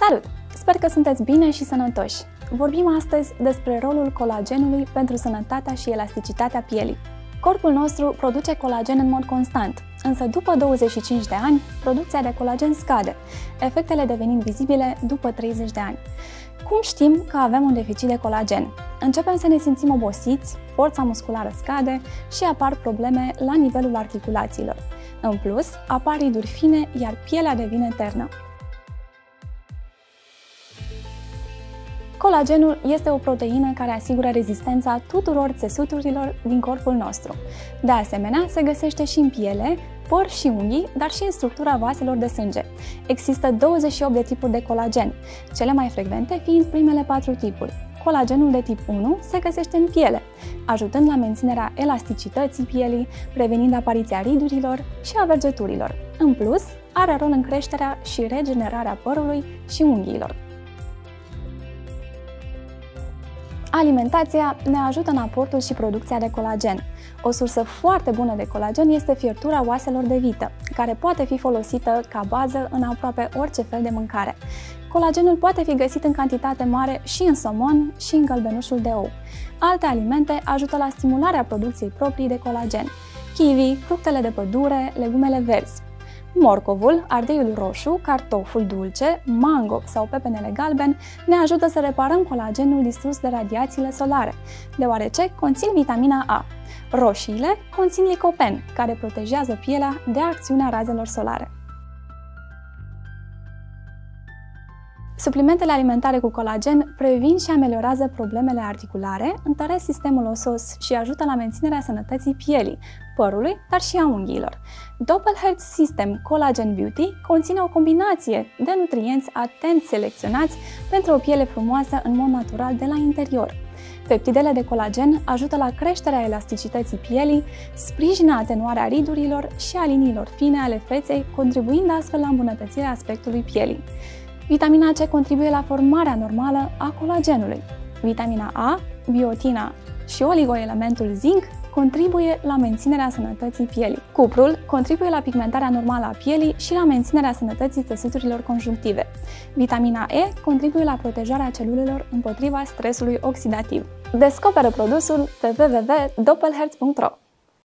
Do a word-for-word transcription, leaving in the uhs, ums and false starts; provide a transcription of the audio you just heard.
Salut! Sper că sunteți bine și sănătoși! Vorbim astăzi despre rolul colagenului pentru sănătatea și elasticitatea pielii. Corpul nostru produce colagen în mod constant, însă după douăzeci și cinci de ani, producția de colagen scade, efectele devenind vizibile după treizeci de ani. Cum știm că avem un deficit de colagen? Începem să ne simțim obosiți, forța musculară scade și apar probleme la nivelul articulațiilor. În plus, apar riduri fine, iar pielea devine ternă. Colagenul este o proteină care asigură rezistența tuturor țesuturilor din corpul nostru. De asemenea, se găsește și în piele, păr și unghii, dar și în structura vaselor de sânge. Există douăzeci și opt de tipuri de colagen, cele mai frecvente fiind primele patru tipuri. Colagenul de tip unu se găsește în piele, ajutând la menținerea elasticității pielii, prevenind apariția ridurilor și a vergeturilor. În plus, are rol în creșterea și regenerarea părului și unghiilor. Alimentația ne ajută în aportul și producția de colagen. O sursă foarte bună de colagen este fiertura oaselor de vită, care poate fi folosită ca bază în aproape orice fel de mâncare. Colagenul poate fi găsit în cantitate mare și în somon și în gălbenușul de ou. Alte alimente ajută la stimularea producției proprii de colagen: kiwi, fructele de pădure, legumele verzi. Morcovul, ardeiul roșu, cartoful dulce, mango sau pepenele galben ne ajută să reparăm colagenul distrus de radiațiile solare, deoarece conțin vitamina A. Roșiile conțin licopen, care protejează pielea de acțiunea razelor solare. Suplimentele alimentare cu colagen previn și ameliorează problemele articulare, întăresc sistemul osos și ajută la menținerea sănătății pielii, părului, dar și a unghiilor. Doppelherz System Collagen Beauty conține o combinație de nutrienți atent selecționați pentru o piele frumoasă în mod natural de la interior. Peptidele de colagen ajută la creșterea elasticității pielii, sprijină atenuarea ridurilor și a liniilor fine ale feței, contribuind astfel la îmbunătățirea aspectului pielii. Vitamina C contribuie la formarea normală a colagenului. Vitamina A, biotina și oligoelementul zinc contribuie la menținerea sănătății pielii. Cuprul contribuie la pigmentarea normală a pielii și la menținerea sănătății țesuturilor conjunctive. Vitamina E contribuie la protejarea celulelor împotriva stresului oxidativ. Descoperă produsul pe w w w punct doppelherz punct ro.